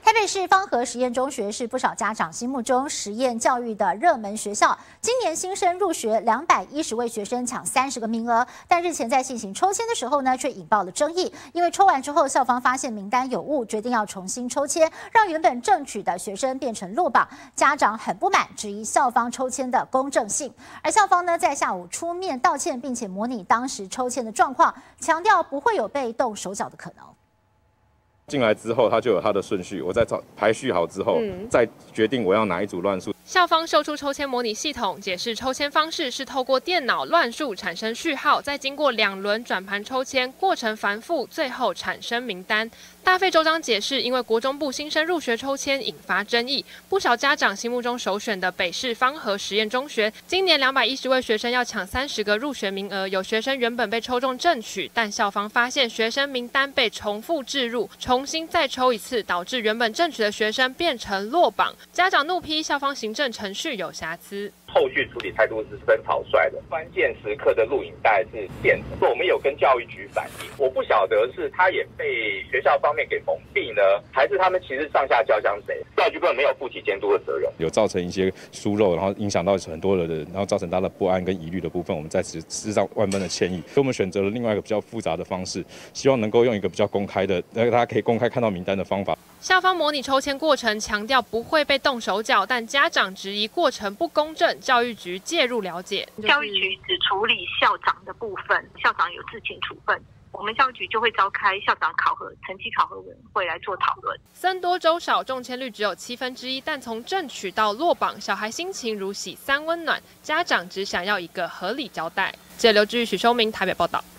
台北市芳和实验中学是不少家长心目中实验教育的热门学校。今年新生入学210位学生抢30个名额，但日前在进行抽签的时候呢，却引爆了争议。因为抽完之后，校方发现名单有误，决定要重新抽签，让原本正取的学生变成落榜。家长很不满，质疑校方抽签的公正性。而校方呢，在下午出面道歉，并且模拟当时抽签的状况，强调不会有被动手脚的可能。 进来之后，他就有他的顺序，我再排序好之后，再决定我要哪一组乱数。 校方秀出抽签模拟系统，解释抽签方式是透过电脑乱数产生序号，再经过2轮转盘抽签，过程繁复，最后产生名单。大费周章解释，因为国中部新生入学抽签引发争议，不少家长心目中首选的北市芳和实验中学，今年210位学生要抢30个入学名额，有学生原本被抽中正取，但校方发现学生名单被重复置入，重新再抽一次，导致原本正取的学生变成落榜。家长怒批校方行政程序有瑕疵。 后续处理态度是很草率的，关键时刻的录影带是电子。我们有跟教育局反映，我不晓得是他也被学校方面给蒙蔽呢，还是他们其实上下交相贼，教育局根本没有负起监督的责任， 有造成一些疏漏，然后影响到很多的人，然后造成他的不安跟疑虑的部分，我们在此致上万分的歉意。所以我们选择了另外一个比较复杂的方式，希望能够用一个比较公开的，大家可以公开看到名单的方法。 校方模拟抽签过程，强调不会被动手脚，但家长质疑过程不公正，教育局介入了解。 教育局只处理校长的部分，校长有自请处分，我们教育局就会召开校长成绩考核委员会来做讨论。 僧多粥少，中签率只有1/7，但从正取到落榜，小孩心情如洗3温暖，家长只想要一个合理交代。记者刘志宇、许修明台北报道。